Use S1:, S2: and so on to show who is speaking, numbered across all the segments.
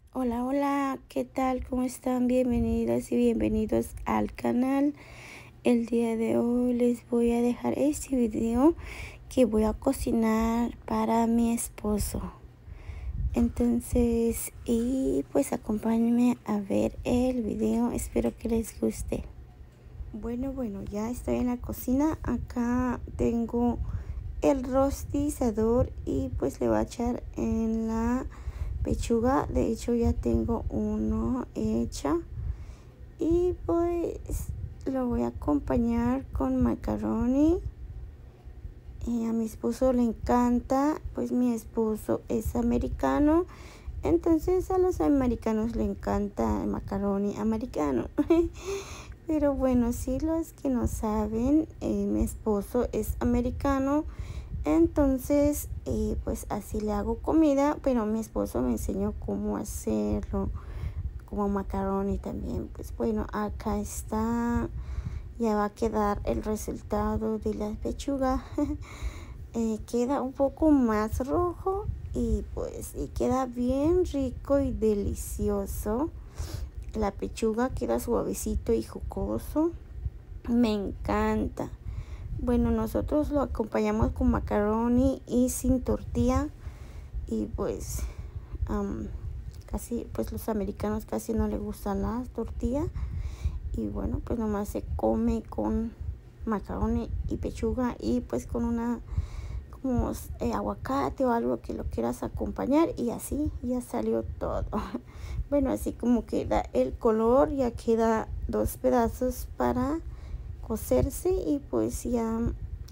S1: Hola, hola, ¿qué tal? ¿Cómo están? Bienvenidas y bienvenidos al canal. El día de hoy les voy a dejar este video que voy a cocinar para mi esposo. Entonces, pues acompáñenme a ver el video, espero que les guste. Bueno, ya estoy en la cocina. Acá tengo el rostizador y pues le voy a echar en la pechuga. De hecho ya tengo uno hecha y pues lo voy a acompañar con macaroni. A mi esposo le encanta, pues mi esposo es americano, entonces a los americanos le encanta el macaroni americano. Pero bueno, si los que no saben, mi esposo es americano, entonces pues así le hago comida, pero mi esposo me enseñó cómo hacerlo, como macaroni también. Pues bueno, acá está, ya va a quedar el resultado de la pechuga. Queda un poco más rojo y pues queda bien rico y delicioso. La pechuga queda suavecito y jugoso. Me encanta. Bueno, nosotros lo acompañamos con macaroni y sin tortilla. Y pues casi, pues los americanos casi no les gustan las tortillas. Y bueno, pues nomás se come con macaroni y pechuga y pues con una como aguacate o algo que lo quieras acompañar, y así ya salió todo. Bueno, así como queda el color, ya queda dos pedazos para cocerse y pues ya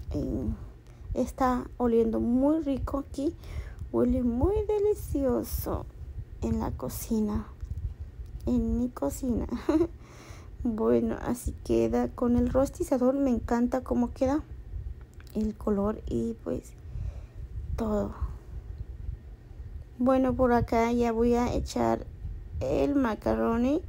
S1: está oliendo muy rico aquí, huele muy delicioso en la cocina, en mi cocina. Bueno, así queda con el rostizador. Me encanta cómo queda el color y pues todo. Bueno, por acá ya voy a echar el macaroni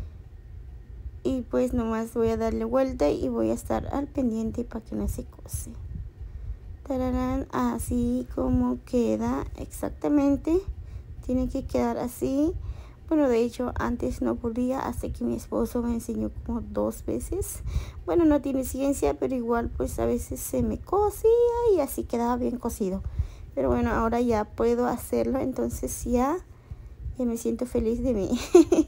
S1: y pues nomás voy a darle vuelta y voy a estar al pendiente para que no se cose. Tararán, así como queda exactamente, tiene que quedar así. Bueno, de hecho antes no podía, hasta que mi esposo me enseñó como 2 veces. Bueno, no tiene ciencia, pero igual pues a veces se me cocía y así quedaba bien cocido. Pero bueno, ahora ya puedo hacerlo, entonces ya me siento feliz de mí.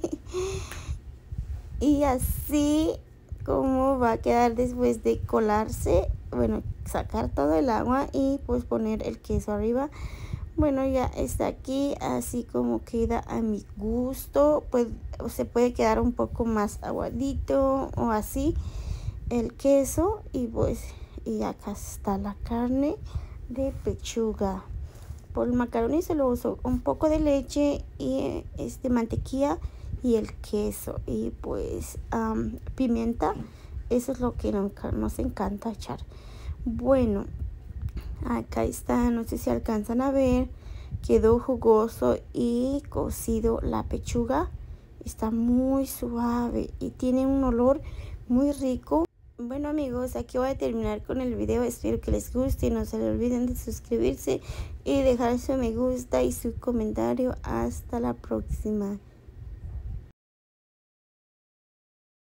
S1: Y así como va a quedar después de colarse, bueno, sacar todo el agua y pues poner el queso arriba. Bueno, ya está aquí, así como queda a mi gusto. Pues se puede quedar un poco más aguadito o así el queso. Y pues y acá está la carne de pechuga. Por el macaroni se lo uso un poco de leche y mantequilla y el queso y pues pimienta. Eso es lo que nos encanta echar. Bueno, acá está, no sé si alcanzan a ver, quedó jugoso y cocido la pechuga. Está muy suave y tiene un olor muy rico. Bueno amigos, aquí voy a terminar con el video. Espero que les guste y no se le olviden de suscribirse y dejar su me gusta y su comentario. Hasta la próxima.